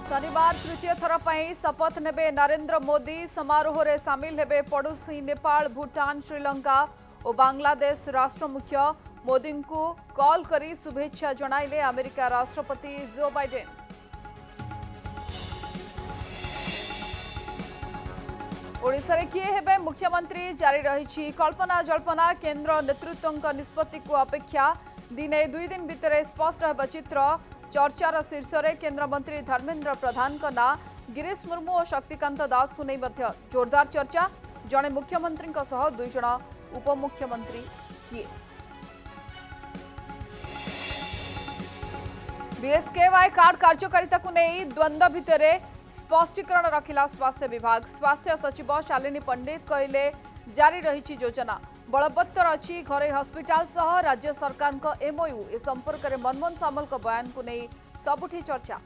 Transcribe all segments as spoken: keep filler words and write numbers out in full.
शनिवार तृतीय थर पर शपथ नेबे नरेंद्र मोदी समारोह में सामिल हेबे पड़ोसी नेपाल भूटान श्रीलंका और बांग्लादेश राष्ट्र मुख्य मोदी को कॉल करी शुभेच्छा जणाइले अमेरिका राष्ट्रपति जो बाइडेन। ओडिशा रे किए हेबे मुख्यमंत्री जारी रही कल्पना जल्पना केंद्र नेतृत्व निष्पत्ति को अपेक्षा दिने दुई दिन भितर स्पष्ट हेबा चित्र। चर्चार शीर्ष में केंद्रमंत्री धर्मेंद्र प्रधान का ना गिरीश मुर्मू और शक्तिकांत दास को नहीं मध्य जोरदार चर्चा। जड़े मुख्यमंत्री सह दुई जण उपमुख्यमंत्री किए। बीएसकेवाई कार्ड कार्यकारिता को नहीं द्वंद्व भितर स्पष्टीकरण रखिला स्वास्थ्य विभाग। स्वास्थ्य सचिव शालिनी पंडित कहले जारी रही योजना बलवत्तर अच्छी घरे हस्पिटाल सह राज्य सरकार का एमओयू ए संपर्क में मनमोहन सामल का बयान को नहीं सबुठी चर्चा।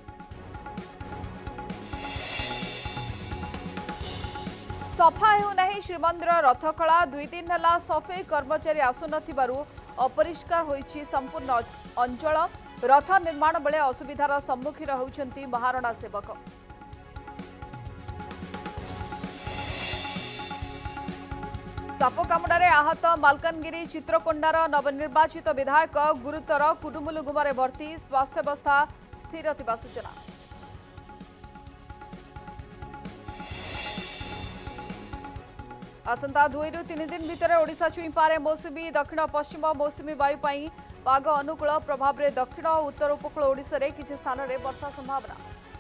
सफा होना श्रीमंदिर रथखला दुई दिन है सफाई कर्मचारी आसुन अपरिष्कार होइछि संपूर्ण अंचल। रथ निर्माण बेले असुविधार सम्मुखीन होउछन्ति महारणा सेवक। साप कामुड़े आहत मालकानगिरी चित्रकोंडार नवनिर्वाचित विधायक गुरुतर कुडुमुलुगुमारे भर्ती स्वास्थ्यावस्था स्थिर थिबा सूचना। आसंता दुई रु तीन दिन भितर ओडिशा छुईपारे मौसुमी दक्षिण पश्चिम मौसुमी वायु पाई पाग अनुकूल प्रभाव में दक्षिण और उत्तर उपकूल ओडिशा रे किछि स्थान रे वर्षा संभावना।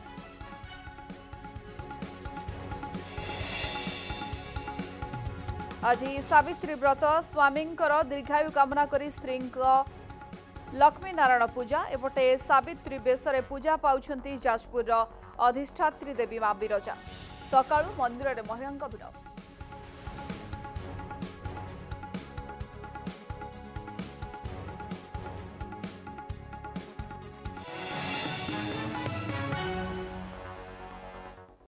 आज सावित्री व्रत स्वामी दीर्घायु कामना करी स्त्री लक्ष्मी नारायण पूजा एपटे सावित्री बेसरे पूजा पाउछंती जाजपुर अधिष्ठात्री देवी मां विरजा। सकाळु मंदिर में महिला भिड़।